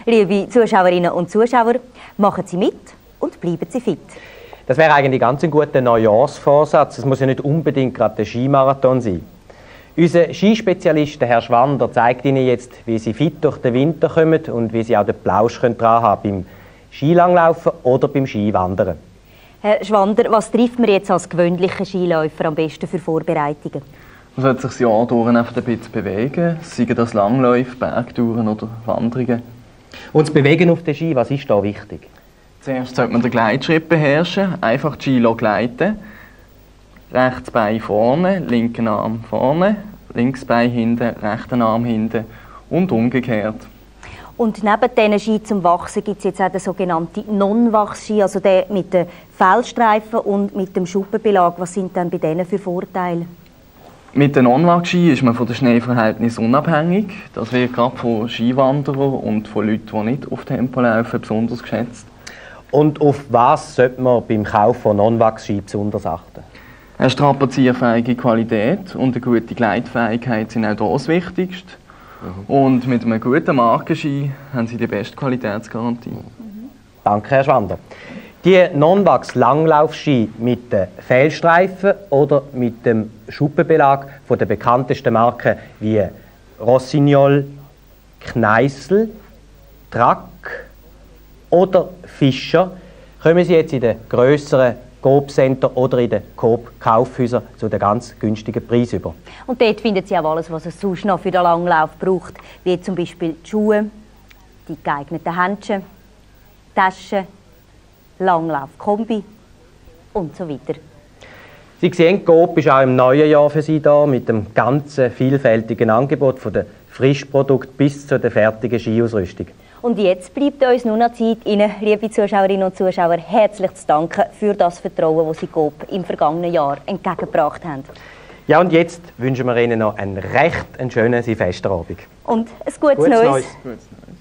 Liebe Zuschauerinnen und Zuschauer, machen Sie mit und bleiben Sie fit. Das wäre eigentlich ganz ein guter Neujahrsvorsatz. Es muss ja nicht unbedingt gerade der Skimarathon sein. Unser Skispezialist, Herr Schwander, zeigt Ihnen jetzt, wie Sie fit durch den Winter kommen und wie Sie auch den Plausch dran haben beim Skilanglaufen oder beim Skiwandern. Herr Schwander, was trifft man jetzt als gewöhnlicher Skiläufer am besten für Vorbereitungen? Man sollte sich das Jahr durch einfach ein bisschen bewegen, seien das Langläufe, Bergtouren oder Wanderungen. Und das Bewegen auf den Ski, was ist da wichtig? Zuerst sollte man den Gleitschritt beherrschen, einfach die Ski gleiten. Rechts Bein vorne, linken Arm vorne, links Bein hinten, rechten Arm hinten und umgekehrt. Und neben diesen Ski zum Wachsen gibt es jetzt auch den sogenannten Non-Wachs-Ski, also den mit den Fellstreifen und mit dem Schuppenbelag. Was sind denn bei denen für Vorteile? Mit den Non-Wachs-Ski ist man von den Schneeverhältnissen unabhängig. Das wird gerade von Skiwanderern und von Leuten, die nicht auf Tempo laufen, besonders geschätzt. Und auf was sollte man beim Kauf von Non-Wachs-Ski besonders achten? Eine strapazierfähige Qualität und eine gute Gleitfähigkeit sind auch das Wichtigste. Und mit einem guten Markenski haben Sie die beste Qualitätsgarantie. Danke, Herr Schwander. Die Non-Wachs-Langlaufski mit den Fellstreifen oder mit dem Schuppenbelag von den bekanntesten Marken wie Rossignol, Kneißl, Track oder Fischer kommen Sie jetzt in den grösseren Coop-Center oder in den Coop-Kaufhäusern zu den ganz günstigen Preisen über. Und dort finden Sie auch alles, was es sonst noch für den Langlauf braucht, wie zum Beispiel die Schuhe, die geeigneten Handschuhe, Taschen, Langlauf-Kombi und so weiter. Sie sehen, Coop ist auch im neuen Jahr für Sie da mit dem ganzen vielfältigen Angebot von den Frischprodukten bis zu der fertigen Skiausrüstung. Und jetzt bleibt uns nur noch Zeit, Ihnen, liebe Zuschauerinnen und Zuschauer, herzlich zu danken für das Vertrauen, das Sie Coop im vergangenen Jahr entgegengebracht haben. Ja, und jetzt wünschen wir Ihnen noch einen recht schönen Silvesterabend. Und ein gutes Neues. Gutes Neues.